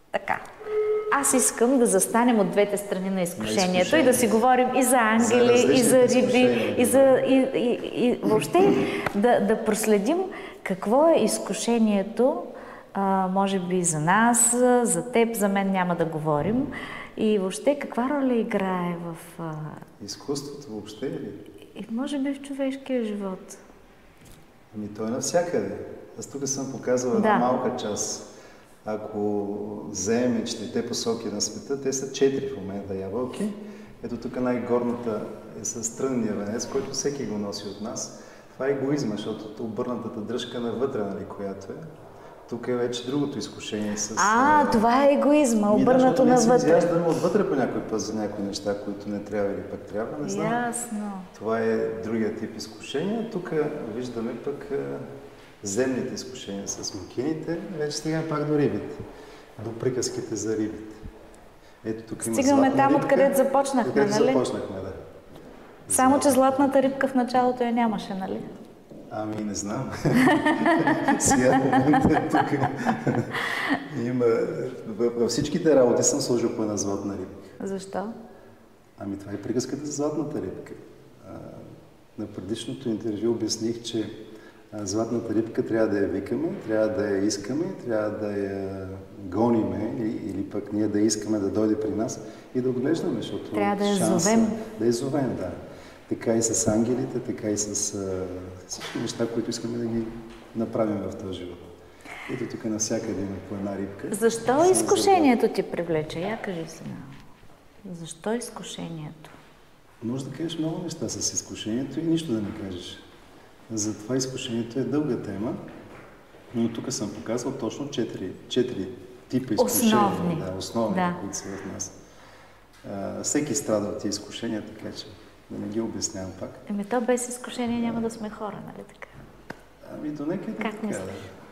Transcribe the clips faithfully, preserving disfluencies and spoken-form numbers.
така. Аз искам да застанем от двете страни на изкушението и да си говорим и за ангели, за и за риби, и, за, и, и, и въобще да, да проследим какво е изкушението, а, може би за нас, за теб, за мен няма да говорим. И въобще каква роля играе в... А... изкуството въобще или? И може би в човешкия живот. Ами той е навсякъде. Аз тук съм показал една да. малка част. Ако вземем четирите посоки на света, те са четири в момента ябълки. Ето тук най-горната е с трънния венец, който всеки го носи от нас. Това е егоизма, защото обърнатата дръжка навътре, нали, която е. Тук е вече другото изкушение с... А, а това е егоизма, обърнато навътре. Ние се изяждаме отвътре по някой път за някои неща, които не трябва или пък трябва, не знам. Ясно. Това е другия тип изкушение. Тук виждаме пък земните изкушения с макините. Вече стигаме пак до рибите, до приказките за рибите. Ето тук има стигаме там, рибка, откъдето започнахме, където нали? започнахме, да. Само, че златната рибка в началото я нямаше, нали? Ами, не знам. Сега в момента е тук. Има... Във всичките работи съм сложил по една златна рибка. Защо? Ами, това е приказката за златната рибка. А, на предишното интервю обясних, че златната рибка трябва да я викаме, трябва да я искаме, трябва да я гониме или, или пък ние да искаме да дойде при нас и да отглеждаме, защото трябва да я шанса, зовем. Да я зовем, да. Така и с ангелите, така и с а, всички неща, които искаме да ги направим в този живот. Ето тук навсякъде има по една рибка. Защо изкушението ти привлече? Я кажи си. Защо изкушението? Може да кажеш много неща с изкушението и нищо да не кажеш. Затова изкушението е дълга тема, но тук съм показал точно четири, четири типа изкушения. Основни. Да, основни, да. които са в нас. А, всеки страда от тези изкушения, така че да не ги обяснявам пак. Еми то без изкушение няма да сме хора, нали така? Ами до някъде как така, не да.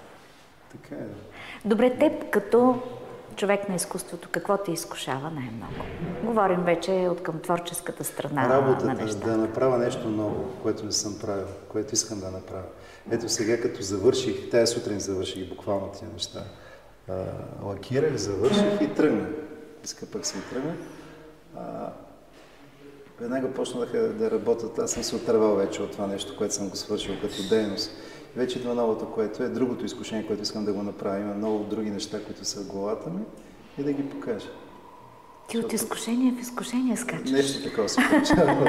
Така е. Добре, теб като човек на изкуството, какво те изкушава най-много? Говорим вече от към творческата страна Работата, на нещата. да направя нещо ново, което не съм правил, което искам да направя. Ето сега, като завърших, тая сутрин завърших буквално тия неща. А, лакирах, завърших и тръгнах. Иска пък се и тръгна. Веднага почнах да, да работя. Аз съм се отървал вече от това нещо, което съм го свършил като дейност. Вече идва новото, което е другото изкушение, което искам да го направя. Има много други неща, които са в главата ми и да ги покажа. Ти от изкушение в изкушение скачаш. Нещо такова се получава.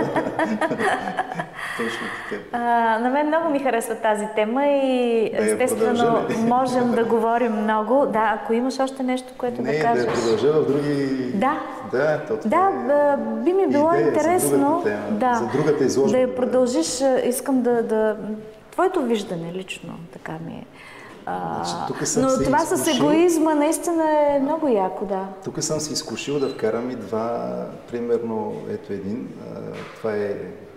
Точно така. На мен много ми харесва тази тема и естествено можем да говорим много. Да, ако имаш още нещо, което не, да кажеш. Не, да продължа в други... Да. Да, то да е... би ми било идея интересно. За другата, тема, да, за другата изложба. Да я продължиш. Искам да... да... Твоето виждане лично, така ми е. А, значи, но това изкушил... с егоизма наистина е много яко, да. Тук съм се изкушил да вкарам и два, примерно, ето един, а, това е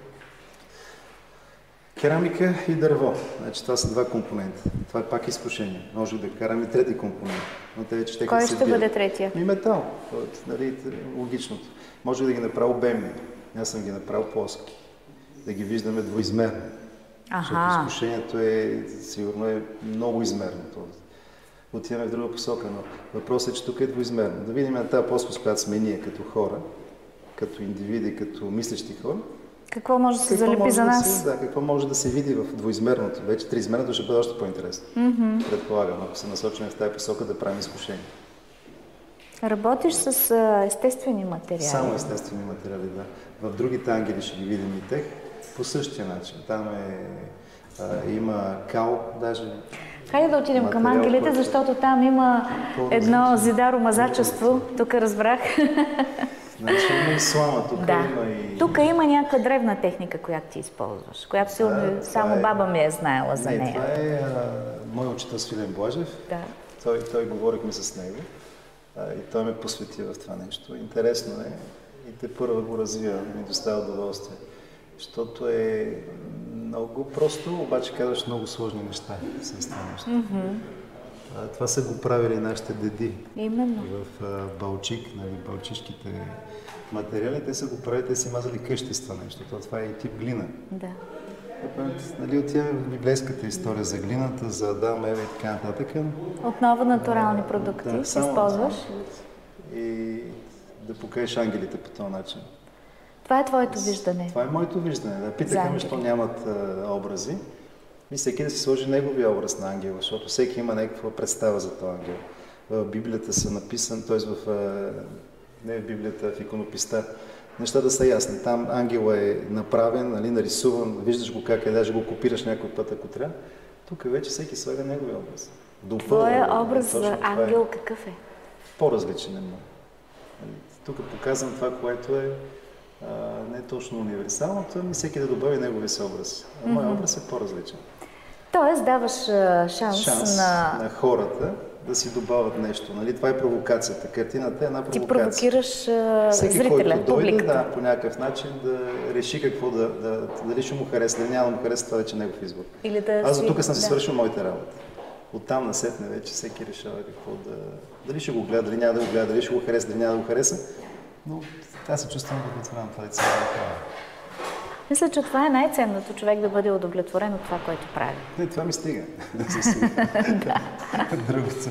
керамика и дърво. Значи това са два компонента. Това е пак изкушение. Може да карам и трети компонент. Но те вече кой ще бъде третия? И метал. Нали, логичното. Може да ги направя обемни. Аз съм ги направил плоски. Да ги виждаме двоизмерно. Защото изкушението е, сигурно е много измерно. Отиваме в друга посока, но въпросът е, че тук е двоизмерно. Да видим на тази плоскост, която сме ние като хора, като индивиди, като мислещи хора. Какво може да се залепи за нас? Да се, да, какво може да се види в двоизмерното. Вече триизмерното ще бъде още по-интересно. Mm-hmm. Предполагам, ако се насочим в тази посока да правим изкушение. Работиш с естествени материали. Само естествени материали, да. В другите ангели ще ги видим и тех. По същия начин. Там е, а, има кал, даже. Хайде да отидем към ангелите, който... защото там има едно зидаромазачество. Тук разбрах. Значи има и слама. Тук да. има и... Тук има някаква древна техника, която ти използваш, която сигурно да, само е... баба ми е знаела за Не, нея. Това е а, мой учител Свилен Блажев. Да. Той, той говорихме с него а, и той ме посвети в това нещо. Интересно е и те първо го развива, ми доставя удоволствие. Защото е много просто, обаче казваш много сложни неща с това нещо. Mm-hmm. Това са го правили нашите деди. Именно. В а, Балчик, нали, балчишките материали, те са го правили, те си мазали къщи с това нещо. Това е и тип глина. Да. Нали, отиваме в библейската история за глината, за Адам, Ева и така нататък. Отново натурални продукти да, ще използваш. И да покажеш ангелите по този начин. Това е твоето виждане. Това е моето виждане. Да питаха ме, защо нямат а, образи. И всеки да си сложи неговия образ на ангела, защото всеки има някаква представа за този ангел. В Библията са написан, т.е. в, не в Библията, в иконописта, нещата са ясни. Там ангела е направен, нали, нарисуван, виждаш го как е, даже го копираш някой път, ако трябва. Тук вече всеки слага неговия образ. Твоя образ за ангел е. Какъв е? По-различен е. Тук показвам това, което е а, не точно универсалното, ами всеки да добави неговия си образ. А моят mm-hmm. образ е по-различен. Тоест даваш шанс, шанс на... на хората да си добавят нещо. Нали? Това е провокацията. Картината е една провокация. Ти провокираш всеки, зрителя, който дойде, публиката. Да, по някакъв начин да реши какво да, да, дали ще му хареса, дали няма да му хареса, това вече негов избор. Или да Аз до тук си... съм си да. свършил моите работи. Оттам насетне вече всеки решава какво да... Дали ще го гледа, дали няма да го гледа, дали ще го хареса, дали няма да го хареса. Но аз се чувствам удовлетворен това лице. Мисля, че това е най-ценното, човек да бъде удовлетворен от това, което прави. Не, това ми стига. Да. Другото.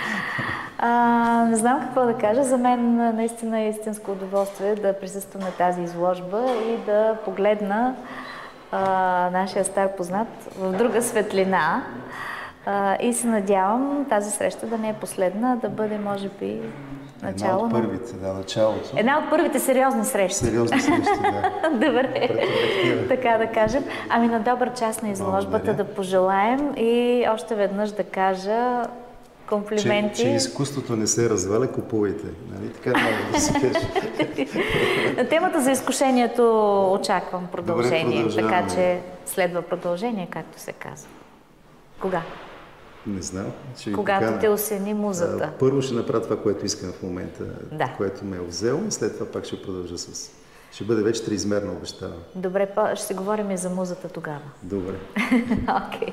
А, не знам какво да кажа. За мен наистина е истинско удоволствие да присъствам на тази изложба и да погледна а, нашия стар познат в друга светлина. А, и се надявам тази среща да не е последна, да бъде, може би, начало. Една от първите, да, началото. Една от първите сериозни срещи. Сериозни срещи, да. Добре, така да кажем. Ами на добър час на изложбата да пожелаем и още веднъж да кажа комплименти. Че, че изкуството не се разваля, купувайте. Нали? Така може да се каже. На темата за изкушението очаквам продължение. Добре, така че следва продължение, както се казва. Кога? Не знам. Когато покана. Те осени музата. Първо ще направя това, което искам в момента, да. Което ме е взело, и след това пак ще продължа с... Ще бъде вече триизмерно, обещавам. Добре, ще си говорим и за музата тогава. Добре. Окей.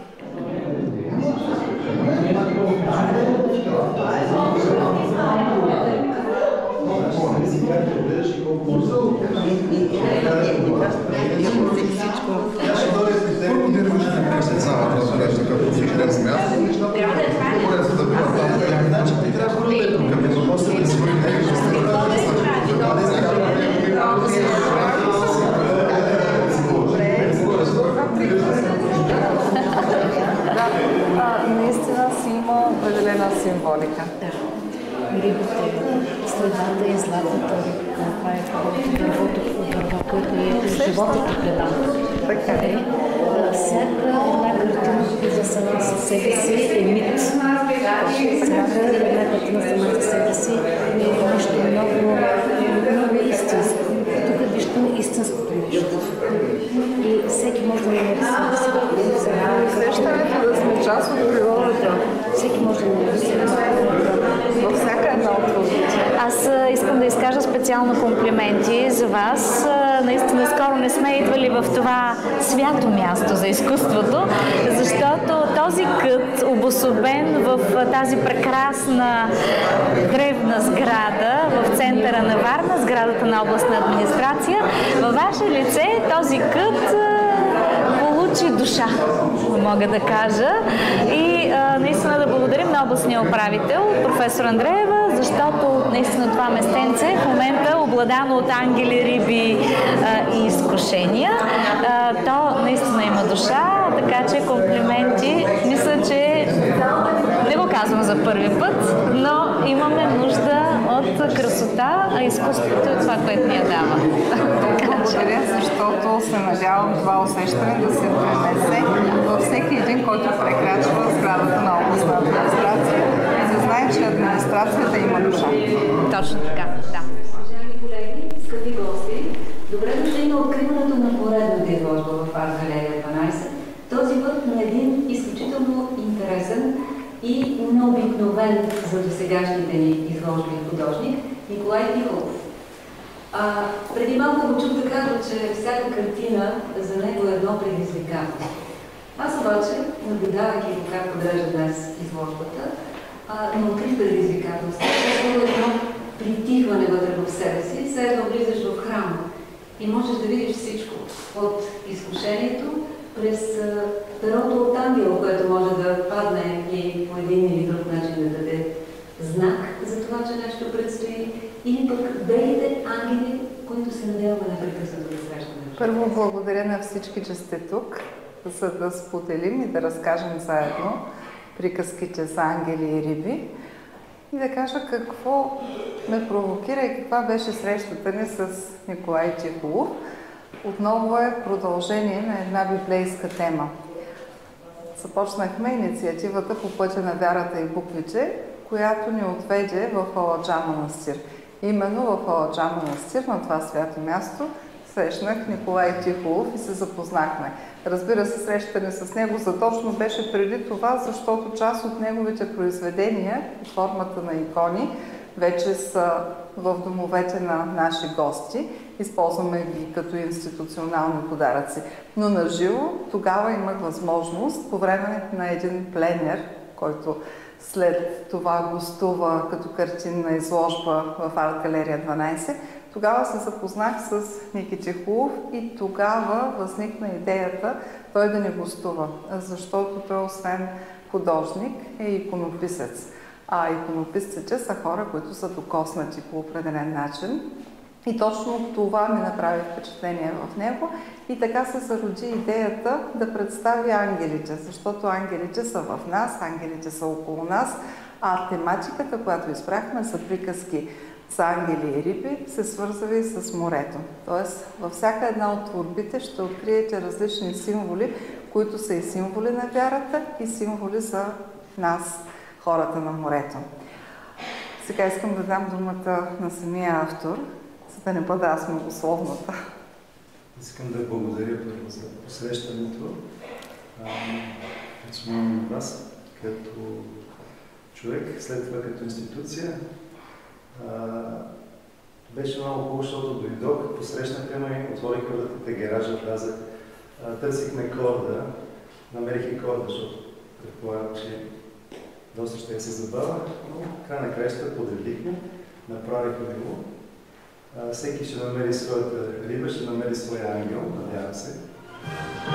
Наистина си има определена символика. Рибата, средата и златната рибка, това е дървото, дърво, което е животът предава. Така е. Всяка една картина за сама със себе си е мит. Всяка една картина сама със себе си е нещо много, много истинско. Тук виждам истинското нещо. И всеки може да намери себе си. Усещането да сме част от природата. Всеки може да намери себе си. Във всяка една от Аз искам да изкажа специално комплименти за вас. Наистина скоро не сме идвали в това свято място за изкуството, защото този кът, обособен в тази прекрасна древна сграда в центъра на Варна, сградата на областна администрация, във ваше лице този кът получи душа, мога да кажа. И а, наистина да благодарим на областния управител, професор Андреева, защото наистина това местенце в момента обладано от ангели, риби а, и изкушения. А, то наистина има душа, така че комплименти. Мисля, че не го казвам за първи път, но имаме нужда от красота, а изкуството е това, което ни я дава. Благодаря, защото се надявам това усещане да се пренесе във всеки един, който прекрачва сградата на областна администрация, за да знае, че администрацията има душа. Точно така, да. Уважаеми колеги, скъпи гости, добре дошли на откриването на поредната изложба в Арт Галерия дванайсет. Този път на един изключително интересен и необикновен за досегашните ни изложби художник Николай Тихолов. А, преди малко го чух да кажа, че всяка картина за него е едно предизвикателство. Аз обаче, наблюдавайки го как подрежда днес изложбата, а, не открих предизвикателство. Това е едно притихване вътре в себе си, все едно влизаш в храма и можеш да видиш всичко. От изкушението през перото от ангел, което може да падне и по един или друг начин да даде знак за това, че нещо предстои, или пък белите ангели, които се надяваме непрекъснато да срещаме. Първо благодаря на всички, че сте тук, за да споделим и да разкажем заедно приказките за ангели и риби и да кажа какво ме провокира и каква беше срещата ни с Николай Тихолов. Отново е продължение на една библейска тема. Започнахме инициативата по пътя на вярата и буквите, която ни отведе в Аладжа манастир. Именно в Аладжа манастир, на това свято място, срещнах Николай Тихолов и се запознахме. Разбира се, срещата ни с него задочно беше преди това, защото част от неговите произведения, под формата на икони, вече са в домовете на наши гости. Използваме ги като институционални подаръци. Но на живо тогава имах възможност, по време на един пленер, който след това гостува като картинна изложба в Арт галерия дванайсет, тогава се запознах с Ники Тихолов и тогава възникна идеята той да ни гостува, защото той освен художник е иконописец. А иконописците са хора, които са докоснати по определен начин. И точно това ми направи впечатление в него. И така се зароди идеята да представи ангелите, защото ангелите са в нас, ангелите са около нас, а тематиката, която избрахме, са приказки за ангели и риби, се свързва и с морето. Тоест, във всяка една от творбите ще откриете различни символи, които са и символи на вярата, и символи за нас, хората на морето. Сега искам да дам думата на самия автор, за да не бъда аз многословната. Искам да благодаря първо за посрещането. Отсумавам на вас като човек, след това като институция. А, беше много хубаво, защото дойдох, посрещнаха ме, отворих вратите, гаража, влязах, търсихме корда, намерих и корда, защото предполагам, че доста ще се забавя, но край на краища подредихме, направихме го. А, всеки ще намери своята риба, ще намери своя ангел, надявам се.